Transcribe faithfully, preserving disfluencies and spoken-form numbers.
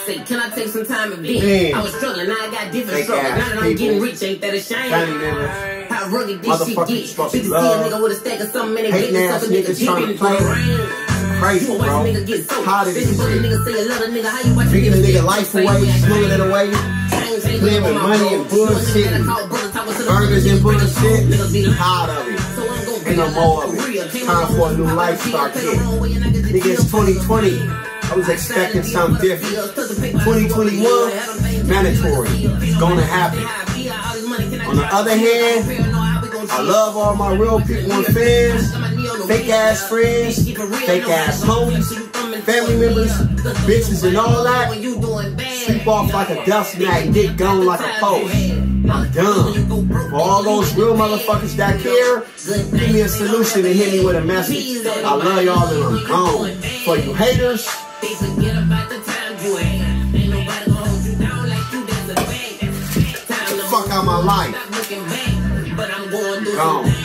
Say, can I take some time and vent? I was struggling, now I got different struggles. Now that I'm getting rich, ain't that a shame? How rugged this shit get? fifty a nigga with a stack of something, and they get this nigga trying to play. Crazy, bro. Hot as shit. Taking a nigga life away, stealing it away. Playing with money and bullshit. And burgers and bullshit. Hot of it. Ain't no more of it. Time for a new life start, kid. Nigga, it's twenty twenty. I was expecting something different. twenty twenty-one, mandatory. It's gonna happen. On the other hand, I love all my real people and fans, fake ass friends, fake ass homies, family members, bitches and all that. Sweep off like a dust mat and get gone like a post. I'm done. For all those real motherfuckers that care, give me a solution and hit me with a message. I love y'all and I'm gone. For you haters, get the fuck out my life. Gone.